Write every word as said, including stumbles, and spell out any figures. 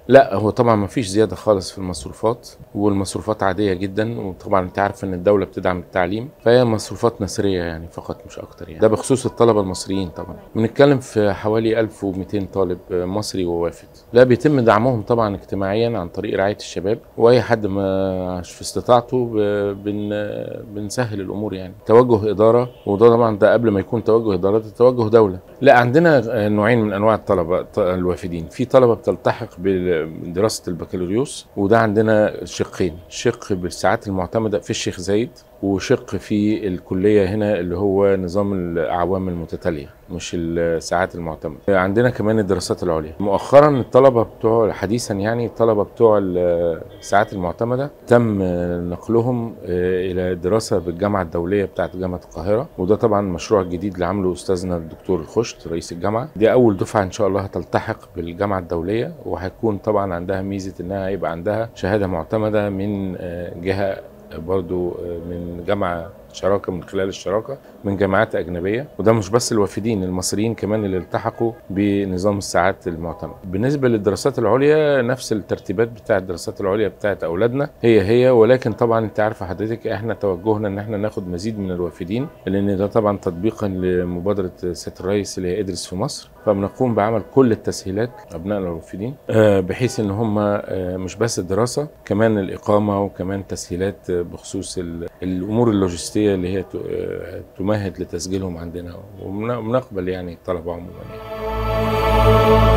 لا، هو طبعا ما فيش زياده خالص في المصروفات، والمصروفات عاديه جدا، وطبعا انت عارف ان الدوله بتدعم التعليم، فهي مصروفات نثريه يعني فقط مش اكتر يعني. ده بخصوص الطلبه المصريين. طبعا بنتكلم في حوالي ألف ومئتين طالب مصري ووافد. لا، بيتم دعمهم طبعا اجتماعيا عن طريق رعايه الشباب، واي حد ما في استطاعته بن بنسهل الامور يعني. توجه اداره، وده طبعا ده قبل ما يكون توجه اداره، ده توجه دوله. لا، عندنا نوعين من انواع الطلبه الوافدين. في طلبه بتلتحق بدراسه البكالوريوس، وده عندنا شقين: شق بالساعات المعتمده في الشيخ زايد، وشق في الكليه هنا اللي هو نظام الاعوام المتتاليه مش الساعات المعتمده. عندنا كمان الدراسات العليا. مؤخرا الطلبه بتوع حديثا يعني الطلبه بتوع الساعات المعتمده تم نقلهم الى دراسه بالجامعه الدوليه بتاعت جامعه القاهره، وده طبعا مشروع جديد اللي عامله استاذنا الدكتور الخشت رئيس الجامعه. دي اول دفعه ان شاء الله هتلتحق بالجامعه الدوليه، وهتكون طبعا عندها ميزه انها يبقى عندها شهاده معتمده من جهه برضو من جامعه شراكه، من خلال الشراكه من جامعات اجنبيه. وده مش بس الوافدين، المصريين كمان اللي التحقوا بنظام الساعات المعتمد. بالنسبه للدراسات العليا نفس الترتيبات بتاعه الدراسات العليا بتاعه اولادنا هي هي، ولكن طبعا انت عارفه حضرتك احنا توجهنا ان احنا ناخد مزيد من الوافدين، لان ده طبعا تطبيقا لمبادره سياده الرئيس اللي هي ادرس في مصر. فبنقوم بعمل كل التسهيلات لابنائنا الوافدين بحيث ان هم مش بس الدراسه، كمان الاقامه، وكمان تسهيلات بخصوص الامور اللوجستيه اللي هي تمهد لتسجيلهم عندنا، وبنقبل يعني الطلبه عموما يعني.